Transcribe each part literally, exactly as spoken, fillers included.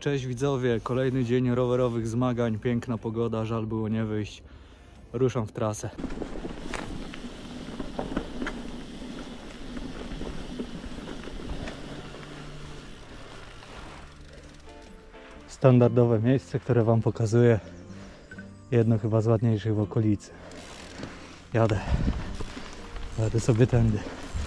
Cześć widzowie, kolejny dzień rowerowych zmagań, piękna pogoda, żal było nie wyjść. Ruszam w trasę. Standardowe miejsce, które wam pokazuję. Jedno chyba z ładniejszych w okolicy. Jadę. Jadę sobie tędy.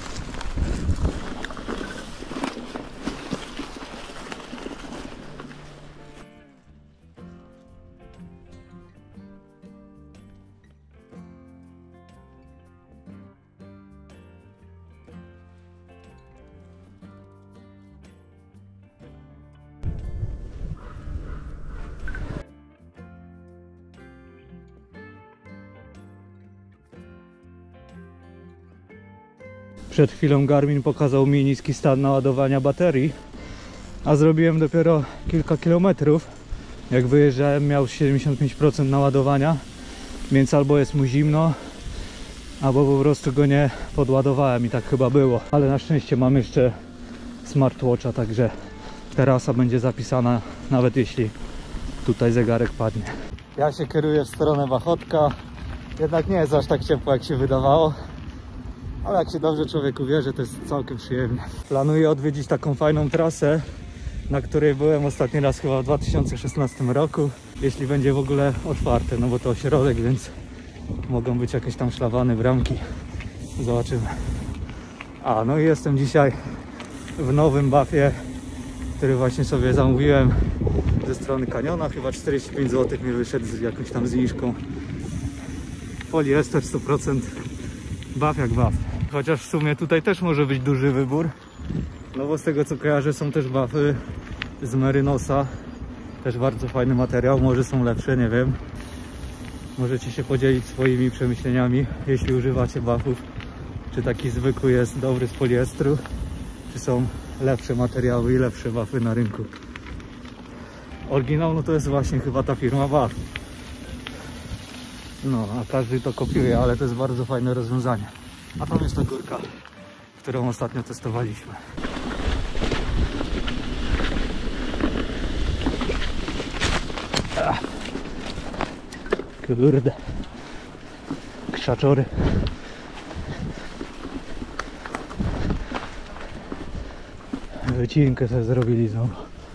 Przed chwilą Garmin pokazał mi niski stan naładowania baterii, a zrobiłem dopiero kilka kilometrów. Jak wyjeżdżałem, miał siedemdziesiąt pięć procent naładowania, więc albo jest mu zimno, albo po prostu go nie podładowałem i tak chyba było. Ale na szczęście mam jeszcze smartwatcha, także trasa będzie zapisana, nawet jeśli tutaj zegarek padnie. Ja się kieruję w stronę Wachotka, jednak nie jest aż tak ciepło, jak się wydawało. Ale jak się dobrze człowiek uwierzy, to jest całkiem przyjemnie. Planuję odwiedzić taką fajną trasę, na której byłem ostatni raz chyba w dwa tysiące szesnastym roku. Jeśli będzie w ogóle otwarte, no bo to ośrodek, więc mogą być jakieś tam szlabany, bramki. Zobaczymy. A, no i jestem dzisiaj w nowym bafie, który właśnie sobie zamówiłem ze strony Caniona. Chyba czterdzieści pięć złotych mi wyszedł z jakąś tam zniżką. Poliester sto procent. Baf jak baf. Chociaż w sumie tutaj też może być duży wybór. No bo z tego co kojarzę, są też bafy z Merinosa. Też bardzo fajny materiał, może są lepsze, nie wiem. Możecie się podzielić swoimi przemyśleniami, jeśli używacie bafów. Czy taki zwykły jest dobry z poliestru, czy są lepsze materiały i lepsze bafy na rynku. Oryginał no to jest właśnie chyba ta firma Baf. No, a każdy to kopiuje, ale to jest bardzo fajne rozwiązanie. A tam jest ta górka, którą ostatnio testowaliśmy. Ach. Kurde. Krzaczory. Wycinkę sobie zrobili znowu.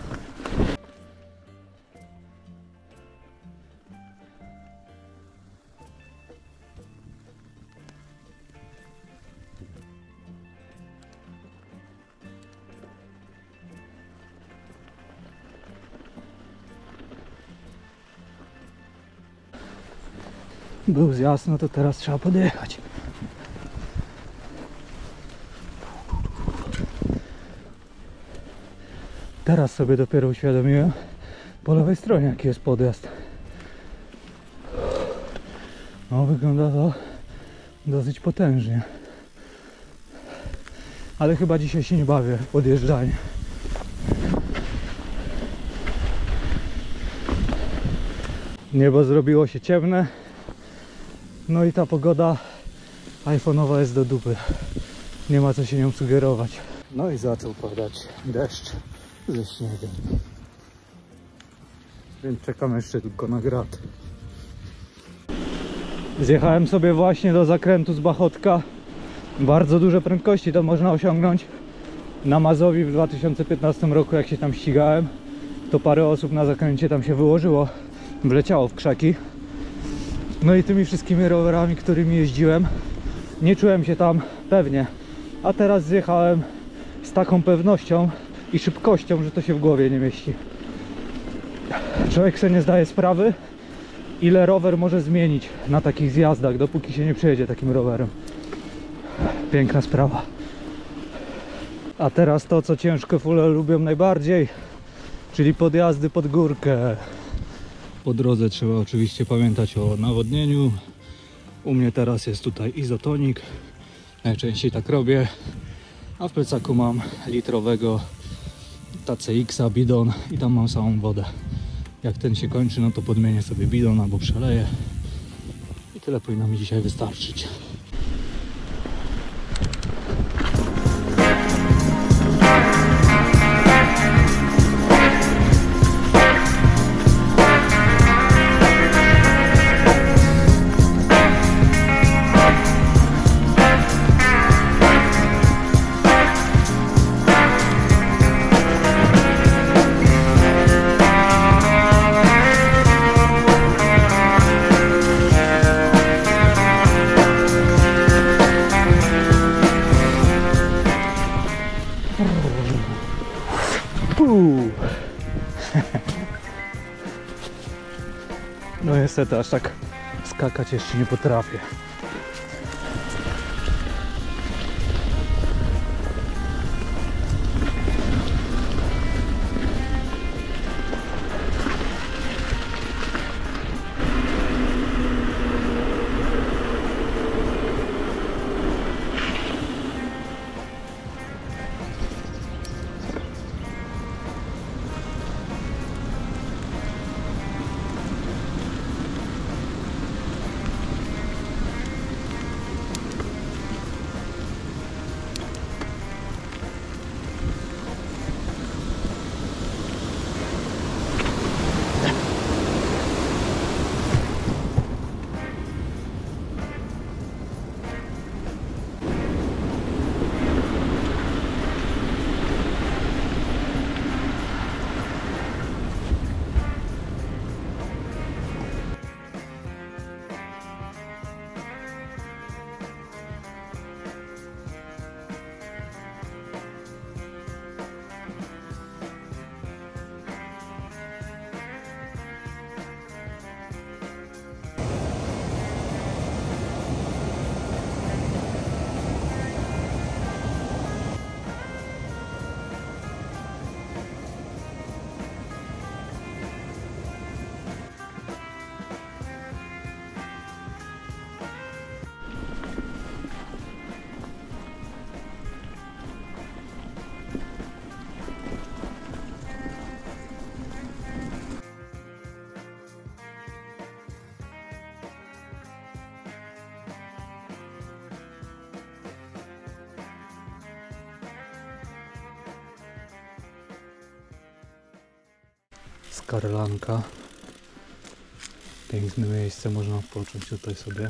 Był zjazd, no to teraz trzeba podjechać. Teraz sobie dopiero uświadomiłem po lewej stronie, jaki jest podjazd. No, wygląda to dosyć potężnie. Ale chyba dzisiaj się nie bawię w podjeżdżanie. Niebo zrobiło się ciemne. No i ta pogoda iPhone'owa jest do dupy. Nie ma co się nią sugerować. No i zaczął padać deszcz ze śniegiem. Więc czekam jeszcze tylko na grad. Zjechałem sobie właśnie do zakrętu z Bachotka. Bardzo duże prędkości to można osiągnąć. Na Mazowi w dwa tysiące piętnastym roku, jak się tam ścigałem, to parę osób na zakręcie tam się wyłożyło, wleciało w krzaki. No i tymi wszystkimi rowerami, którymi jeździłem, nie czułem się tam pewnie. A teraz zjechałem z taką pewnością i szybkością, że to się w głowie nie mieści. Człowiek sobie nie zdaje sprawy, ile rower może zmienić na takich zjazdach, dopóki się nie przejedzie takim rowerem. Piękna sprawa. A teraz to, co ciężko fule lubią najbardziej, czyli podjazdy pod górkę. Po drodze trzeba oczywiście pamiętać o nawodnieniu. U mnie teraz jest tutaj izotonik. Najczęściej tak robię. A w plecaku mam litrowego T C X-a bidon i tam mam samą wodę. Jak ten się kończy, no to podmienię sobie bidon albo przeleję. I tyle powinno mi dzisiaj wystarczyć. niestety aż tak skakać jeszcze nie potrafię. Skarlanka. Piękne miejsce, można odpocząć tutaj sobie.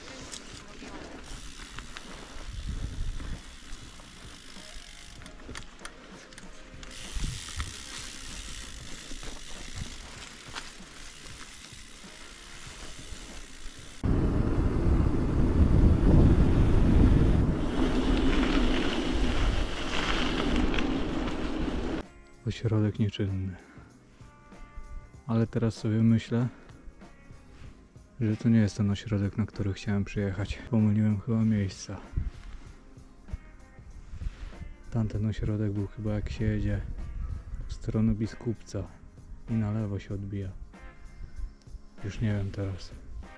Ośrodek nieczynny. Ale teraz sobie myślę, że to nie jest ten ośrodek, na który chciałem przyjechać. Pomyliłem chyba miejsca. Tamten ośrodek był chyba, jak się jedzie w stronę Biskupca i na lewo się odbija. Już nie wiem teraz.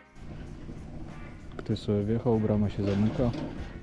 Ktoś sobie wjechał, brama się zamyka.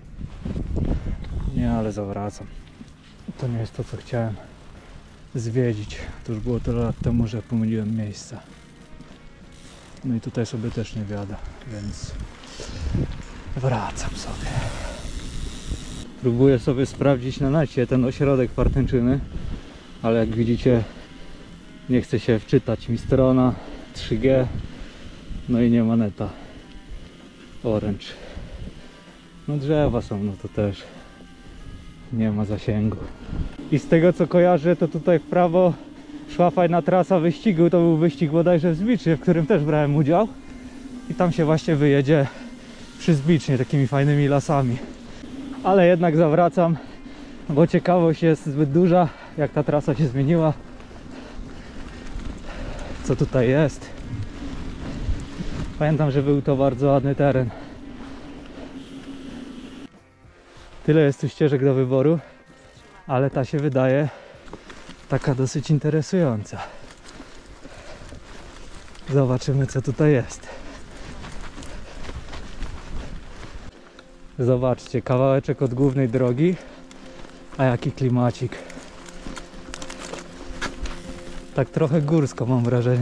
Nie, ale zawracam. To nie jest to, co chciałem zwiedzić. To już było tyle lat temu, że pomyliłem miejsca. No i tutaj sobie też nie wiadę, więc wracam sobie. Próbuję sobie sprawdzić na necie ten ośrodek Partęczyny, ale jak widzicie, nie chce się wczytać mi strona trzy G, no i nie ma neta. Orange. No drzewa są, no to też nie ma zasięgu. I z tego co kojarzę, to tutaj w prawo szła fajna trasa wyścigu. To był wyścig bodajże w Zbicznie, w którym też brałem udział. I tam się właśnie wyjedzie przy Zbicznie takimi fajnymi lasami. Ale jednak zawracam, bo ciekawość jest zbyt duża, jak ta trasa się zmieniła. Co tutaj jest. Pamiętam, że był to bardzo ładny teren. Tyle jest tu ścieżek do wyboru, ale ta się wydaje taka dosyć interesująca. Zobaczymy, co tutaj jest. Zobaczcie, kawałeczek od głównej drogi, a jaki klimacik. Tak trochę górsko mam wrażenie.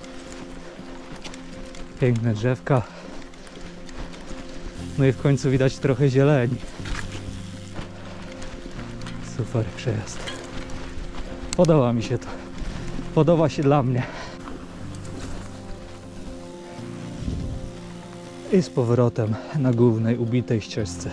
Piękne drzewka. No i w końcu widać trochę zieleni. Super przejazd. Podoba mi się to. Podoba się dla mnie. I z powrotem na głównej ubitej ścieżce.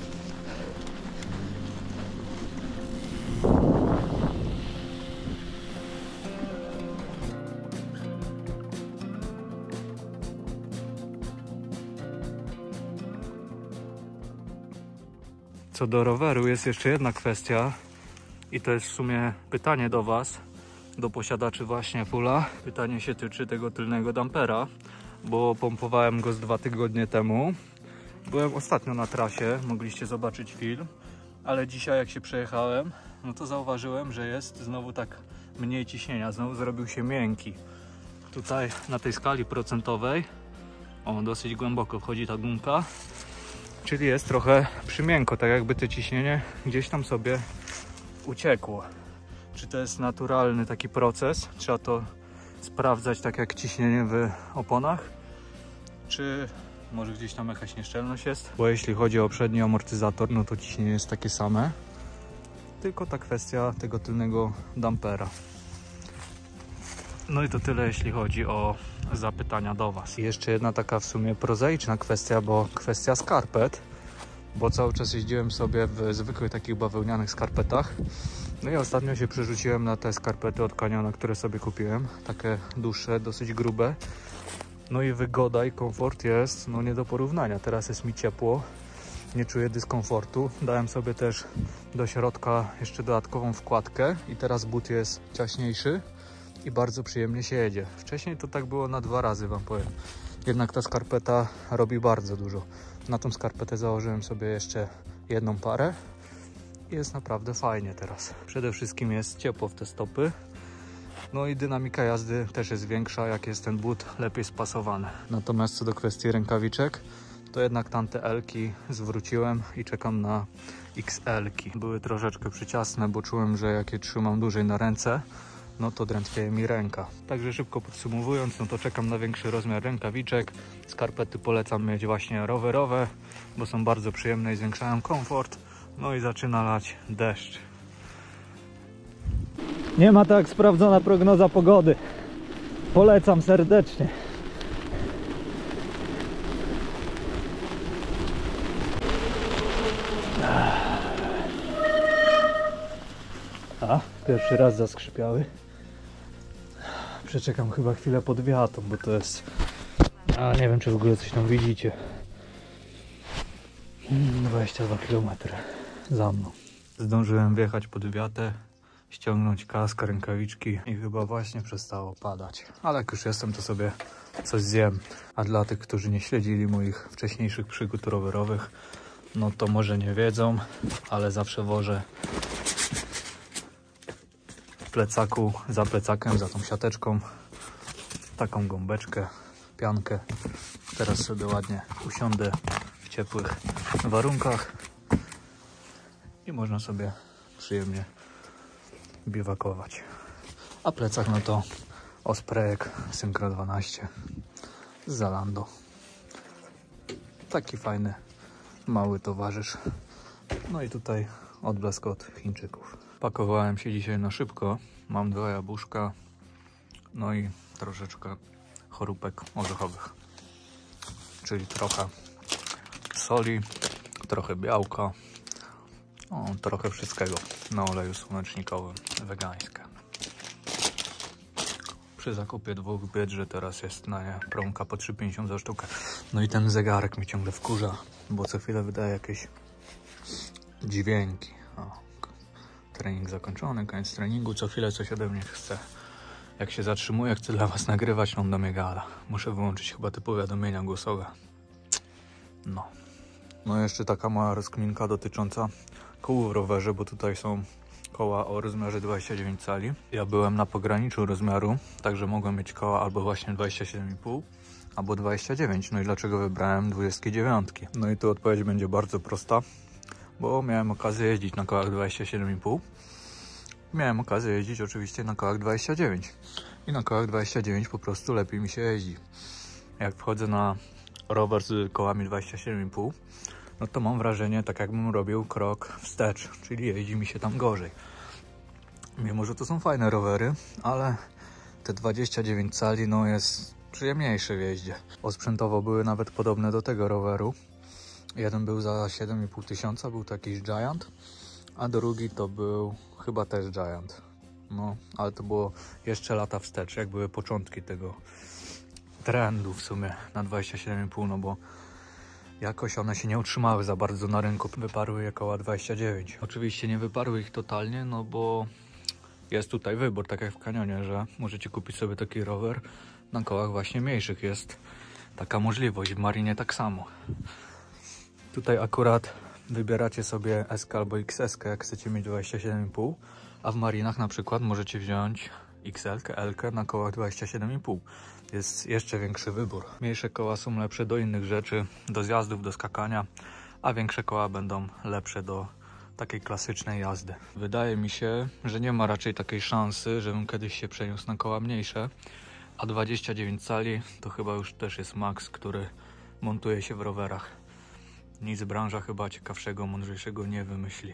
Co do roweru jest jeszcze jedna kwestia i to jest w sumie pytanie do Was, do posiadaczy właśnie Fulla. Pytanie się tyczy tego tylnego dampera, bo pompowałem go z dwa tygodnie temu. Byłem ostatnio na trasie, mogliście zobaczyć film, ale dzisiaj jak się przejechałem, no to zauważyłem, że jest znowu tak mniej ciśnienia, znowu zrobił się miękki. Tutaj na tej skali procentowej, o, dosyć głęboko wchodzi ta gumka, czyli jest trochę przymiękko, tak jakby to ciśnienie gdzieś tam sobie uciekło. Czy to jest naturalny taki proces? Trzeba to sprawdzać tak jak ciśnienie w oponach, czy może gdzieś tam jakaś nieszczelność jest? Bo jeśli chodzi o przedni amortyzator, no to ciśnienie jest takie same, tylko ta kwestia tego tylnego dampera. No i to tyle, jeśli chodzi o zapytania do Was. I jeszcze jedna taka w sumie prozaiczna kwestia, bo kwestia skarpet, bo cały czas jeździłem sobie w zwykłych takich bawełnianych skarpetach. No i ostatnio się przerzuciłem na te skarpety od Caniona, które sobie kupiłem, takie dłuższe, dosyć grube. No i wygoda i komfort jest no nie do porównania. Teraz jest mi ciepło, nie czuję dyskomfortu. Dałem sobie też do środka jeszcze dodatkową wkładkę i teraz but jest ciaśniejszy i bardzo przyjemnie się jedzie. Wcześniej to tak było na dwa razy, wam powiem. Jednak ta skarpeta robi bardzo dużo. Na tą skarpetę założyłem sobie jeszcze jedną parę i jest naprawdę fajnie teraz. Przede wszystkim jest ciepło w te stopy. No i dynamika jazdy też jest większa, jak jest ten but lepiej spasowany. Natomiast co do kwestii rękawiczek, to jednak tamte L-ki zwróciłem i czekam na X L-ki. Były troszeczkę przyciasne, bo czułem, że jak je trzymam dłużej na ręce, no to drętwieje mi ręka. Także szybko podsumowując, no to czekam na większy rozmiar rękawiczek. Skarpety polecam mieć właśnie rowerowe, bo są bardzo przyjemne i zwiększają komfort. No i zaczyna lać deszcz. Nie ma tak sprawdzona prognoza pogody. Polecam serdecznie. A, pierwszy raz zaskrzypiały. Przeczekam chyba chwilę pod wiatą, bo to jest... A nie wiem, czy w ogóle coś tam widzicie. dwadzieścia dwa kilometry za mną. Zdążyłem wjechać pod wiatę, ściągnąć kask, rękawiczki i chyba właśnie przestało padać. Ale jak już jestem, to sobie coś zjem. A dla tych, którzy nie śledzili moich wcześniejszych przygód rowerowych, no to może nie wiedzą, ale zawsze wożę w plecaku, za plecakiem, za tą siateczką, taką gąbeczkę, piankę. Teraz sobie ładnie usiądę w ciepłych warunkach i można sobie przyjemnie biwakować. A plecak no to Ospreyek Syncro dwanaście z Zalando. Taki fajny, mały towarzysz. No i tutaj odblask od Chińczyków. Pakowałem się dzisiaj na szybko. Mam dwa jabłuszka, no i troszeczkę chorupek orzechowych. Czyli trochę soli, trochę białka, o, trochę wszystkiego na oleju słonecznikowym, wegańskie. Przy zakupie dwóch biedrzy teraz jest na nie promka po trzy pięćdziesiąt za sztukę. No i ten zegarek mnie ciągle wkurza, bo co chwilę wydaje jakieś dźwięki. O, trening zakończony, koniec treningu, co chwilę coś ode mnie chce. Jak się zatrzymuję, chcę dla was nagrywać, on do mnie gada. Muszę wyłączyć chyba te powiadomienia głosowe. No. No jeszcze taka mała rozkminka dotycząca kół w rowerze, bo tutaj są koła o rozmiarze dwadzieścia dziewięć cali. Ja byłem na pograniczu rozmiaru, także mogłem mieć koła albo właśnie dwadzieścia siedem i pół, albo dwadzieścia dziewięć. No i dlaczego wybrałem dwadzieścia dziewięć? No i tu odpowiedź będzie bardzo prosta, bo miałem okazję jeździć na kołach dwadzieścia siedem i pół. Miałem okazję jeździć oczywiście na kołach dwadzieścia dziewięć. I na kołach dwadzieścia dziewięć po prostu lepiej mi się jeździ. Jak wchodzę na rower z kołami dwadzieścia siedem i pół, no to mam wrażenie, tak jakbym robił krok wstecz, czyli jeździ mi się tam gorzej. Mimo że to są fajne rowery, ale te dwadzieścia dziewięć cali no jest przyjemniejsze w jeździe. Osprzętowo były nawet podobne do tego roweru. Jeden był za siedem i pół tysiąca, był to jakiś Giant, a drugi to był chyba też Giant. No, ale to było jeszcze lata wstecz, jak były początki tego trendu w sumie na dwadzieścia siedem i pół, no bo jakoś one się nie utrzymały za bardzo na rynku, wyparły je koła dwadzieścia dziewięć. Oczywiście nie wyparły ich totalnie, no bo jest tutaj wybór, tak jak w Canionie, że możecie kupić sobie taki rower na kołach właśnie mniejszych. Jest taka możliwość, w Marinie tak samo. Tutaj akurat wybieracie sobie S K albo X S, jak chcecie mieć dwadzieścia siedem i pół, a w Marinach na przykład możecie wziąć X L, L na kołach dwadzieścia siedem i pół. Jest jeszcze większy wybór. Mniejsze koła są lepsze do innych rzeczy, do zjazdów, do skakania, a większe koła będą lepsze do takiej klasycznej jazdy. Wydaje mi się, że nie ma raczej takiej szansy, żebym kiedyś się przeniósł na koła mniejsze, a dwadzieścia dziewięć cali to chyba już też jest maks, który montuje się w rowerach. Nic branża chyba ciekawszego, mądrzejszego nie wymyśli.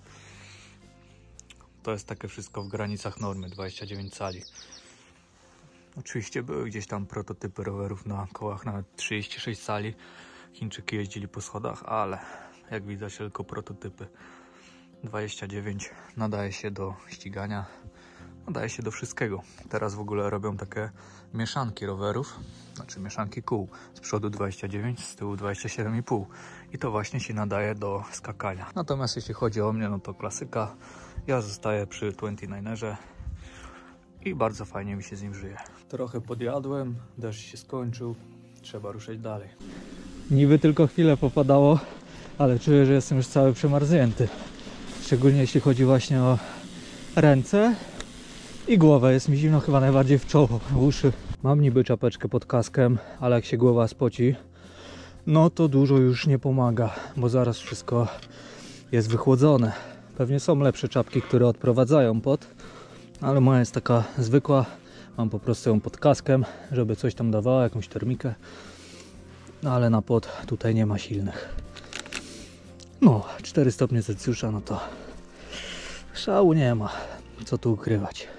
To jest takie wszystko w granicach normy, dwadzieścia dziewięć cali. Oczywiście były gdzieś tam prototypy rowerów na kołach nawet trzydzieści sześć cali. Chińczyki jeździli po schodach, ale jak widać tylko prototypy. dwadzieścia dziewięć nadaje się do ścigania, nadaje się do wszystkiego. Teraz w ogóle robią takie mieszanki rowerów, znaczy mieszanki kół. Z przodu dwadzieścia dziewięć, z tyłu dwadzieścia siedem i pół. I to właśnie się nadaje do skakania. Natomiast jeśli chodzi o mnie, no to klasyka. Ja zostaję przy dwudziestodziewięciorze i bardzo fajnie mi się z nim żyje. Trochę podjadłem, deszcz się skończył, trzeba ruszyć dalej. Niby tylko chwilę popadało, ale czuję, że jestem już cały przemarznięty. Szczególnie jeśli chodzi właśnie o ręce i głowę. Jest mi zimno chyba najbardziej w czoło, w uszy. Mam niby czapeczkę pod kaskiem, ale jak się głowa spoci, no to dużo już nie pomaga, bo zaraz wszystko jest wychłodzone. Pewnie są lepsze czapki, które odprowadzają pot, ale moja jest taka zwykła. Mam po prostu ją pod kaskiem, żeby coś tam dawało, jakąś termikę. No ale na pot tutaj nie ma silnych. No, cztery stopnie Celsjusza, no to szału nie ma, co tu ukrywać.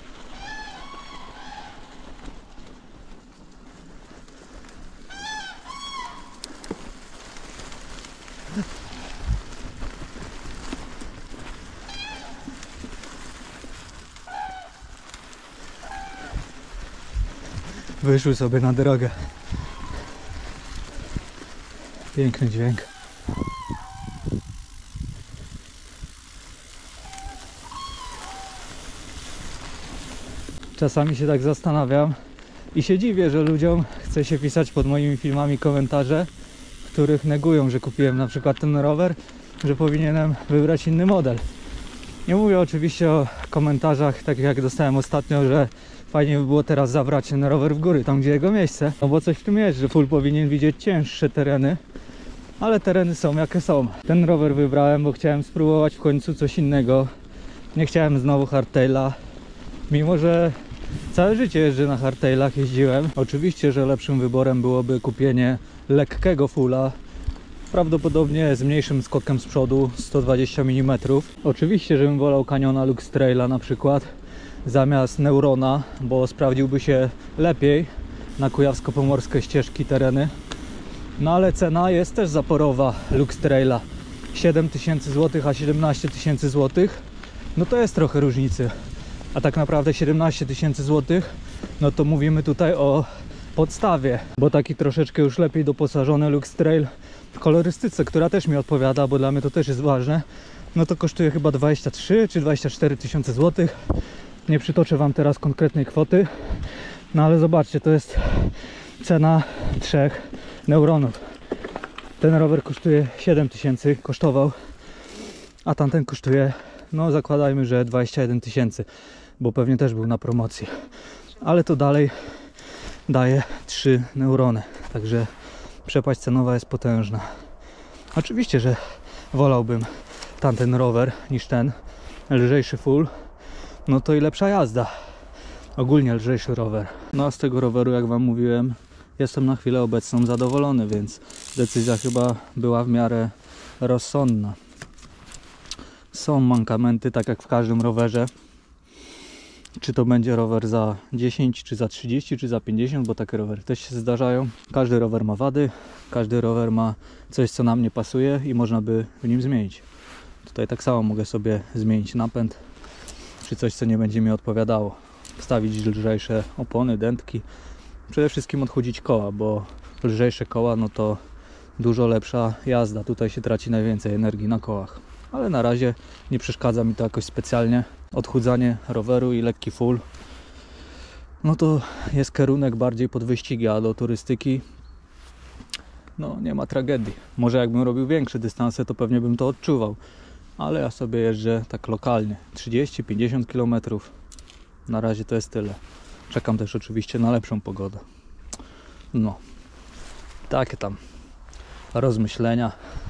Wyszły sobie na drogę. Piękny dźwięk. Czasami się tak zastanawiam i się dziwię, że ludziom chce się pisać pod moimi filmami komentarze, w których negują, że kupiłem na przykład ten rower, że powinienem wybrać inny model. Nie mówię oczywiście o komentarzach, tak jak dostałem ostatnio, że fajnie by było teraz zabrać ten rower w góry, tam gdzie jego miejsce. No bo coś w tym jest, że full powinien widzieć cięższe tereny, ale tereny są jakie są. Ten rower wybrałem, bo chciałem spróbować w końcu coś innego. Nie chciałem znowu hardtaila, mimo że całe życie jeżdżę na hardtailach, jeździłem. Oczywiście, że lepszym wyborem byłoby kupienie lekkiego fulla, prawdopodobnie z mniejszym skokiem z przodu, sto dwadzieścia milimetrów. Oczywiście, żebym wolał Canyona Lux Traila na przykład zamiast Neurona, bo sprawdziłby się lepiej na kujawsko-pomorskie ścieżki, tereny. No ale cena jest też zaporowa Lux Traila. siedem tysięcy złotych, a siedemnaście tysięcy złotych. No to jest trochę różnicy. A tak naprawdę siedemnaście tysięcy złotych, no to mówimy tutaj o podstawie. Bo taki troszeczkę już lepiej doposażony Lux Trail w kolorystyce, która też mi odpowiada, bo dla mnie to też jest ważne, no to kosztuje chyba dwadzieścia trzy czy dwadzieścia cztery tysiące złotych. Nie przytoczę wam teraz konkretnej kwoty, no ale zobaczcie, to jest cena trzech Neuronów. Ten rower kosztuje siedem tysięcy, kosztował, a tamten kosztuje, no zakładajmy, że dwadzieścia jeden tysięcy, bo pewnie też był na promocji. Ale to dalej daje trzy Neurony, także przepaść cenowa jest potężna. Oczywiście, że wolałbym tamten rower niż ten, lżejszy full, no to i lepsza jazda. Ogólnie lżejszy rower. No a z tego roweru, jak wam mówiłem, jestem na chwilę obecną zadowolony, więc decyzja chyba była w miarę rozsądna. Są mankamenty, tak jak w każdym rowerze. Czy to będzie rower za dziesięć, czy za trzydzieści, czy za pięćdziesiąt, bo takie rowery też się zdarzają. Każdy rower ma wady, każdy rower ma coś, co nam nie pasuje i można by w nim zmienić. Tutaj tak samo mogę sobie zmienić napęd, czy coś, co nie będzie mi odpowiadało. Wstawić lżejsze opony, dętki. Przede wszystkim odchudzić koła, bo lżejsze koła, no to dużo lepsza jazda. Tutaj się traci najwięcej energii na kołach. Ale na razie nie przeszkadza mi to jakoś specjalnie. Odchudzanie roweru i lekki full, no to jest kierunek bardziej pod wyścigi, a do turystyki no nie ma tragedii. Może jakbym robił większe dystanse, to pewnie bym to odczuwał. Ale ja sobie jeżdżę tak lokalnie, trzydzieści pięćdziesiąt kilometrów. Na razie to jest tyle. Czekam też oczywiście na lepszą pogodę. No, takie tam rozmyślenia.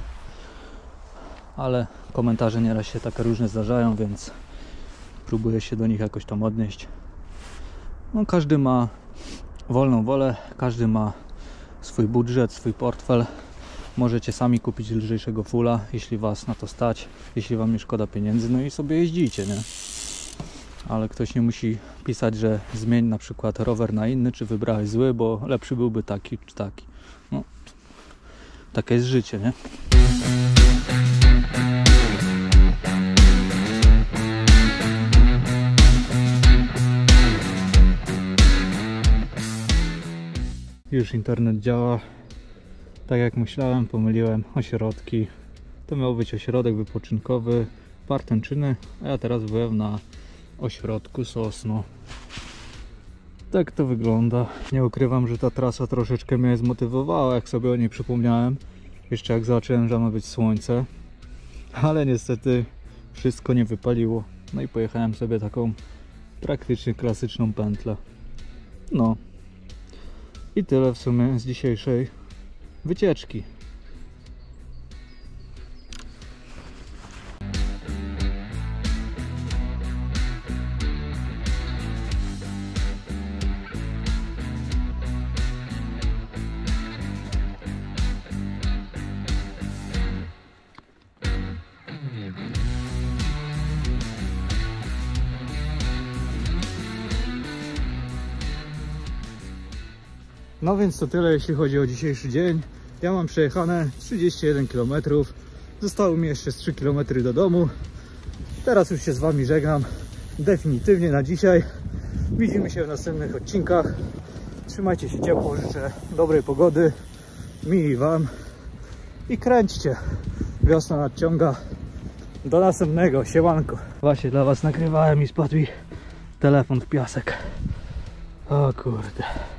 Ale komentarze nieraz się takie różne zdarzają, więc próbuję się do nich jakoś tam odnieść. No, każdy ma wolną wolę, każdy ma swój budżet, swój portfel. Możecie sami kupić lżejszego fulla, jeśli was na to stać, jeśli wam nie szkoda pieniędzy, no i sobie jeździcie, nie? Ale ktoś nie musi pisać, że zmień na przykład rower na inny, czy wybrałeś zły, bo lepszy byłby taki czy taki. No, takie jest życie, nie? Już internet działa. Tak jak myślałem, pomyliłem ośrodki. To miał być ośrodek wypoczynkowy Partęczyny, a ja teraz byłem na ośrodku Sosno. Tak to wygląda. Nie ukrywam, że ta trasa troszeczkę mnie zmotywowała, jak sobie o niej przypomniałem. Jeszcze jak zobaczyłem, że ma być słońce. Ale niestety wszystko nie wypaliło. No i pojechałem sobie taką praktycznie klasyczną pętlę. No. I tyle w sumie z dzisiejszej wycieczki. No więc to tyle, jeśli chodzi o dzisiejszy dzień. Ja mam przejechane trzydzieści jeden kilometrów. Zostało mi jeszcze trzy kilometry do domu. Teraz już się z wami żegnam definitywnie na dzisiaj. Widzimy się w następnych odcinkach. Trzymajcie się ciepło, życzę dobrej pogody mi i wam. I kręćcie. Wiosna nadciąga. Do następnego. Siemanko. Właśnie dla was nagrywałem i spadł mi telefon w piasek. O kurde.